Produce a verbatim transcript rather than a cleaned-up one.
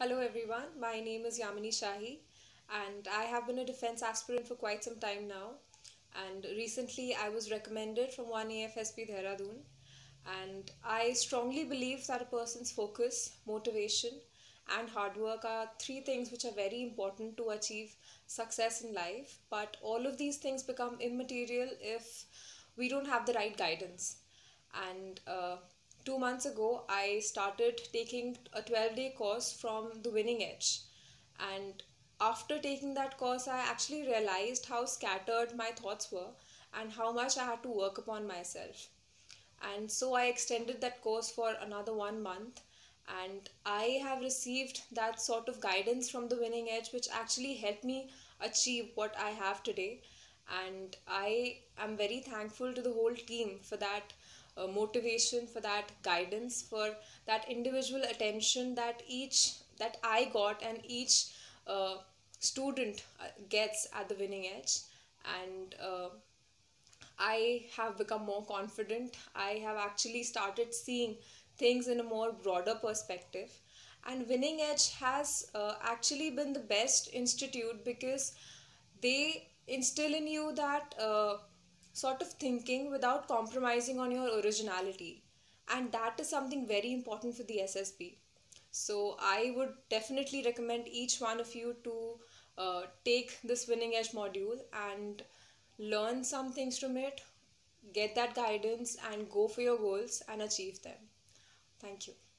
Hello everyone, my name is Yamini Shahi and I have been a defense aspirant for quite some time now. And recently I was recommended from one A F S P Dehradun, and I strongly believe that a person's focus, motivation and hard work are three things which are very important to achieve success in life, but all of these things become immaterial if we don't have the right guidance. And uh, two months ago, I started taking a twelve day course from The Winning Edge. And after taking that course, I actually realized how scattered my thoughts were and how much I had to work upon myself. And so I extended that course for another one month. And I have received that sort of guidance from The Winning Edge, which actually helped me achieve what I have today. And I am very thankful to the whole team for that uh, motivation, for that guidance, for that individual attention that each that I got and each uh, student uh, gets at The Winning Edge. And uh, I have become more confident. I have actually started seeing things in a more broader perspective. And Winning Edge has uh, actually been the best institute because they instill in you that uh, sort of thinking without compromising on your originality. And that is something very important for the S S B. So I would definitely recommend each one of you to uh, take this Winning Edge module and learn some things from it, get that guidance, and go for your goals and achieve them. Thank you.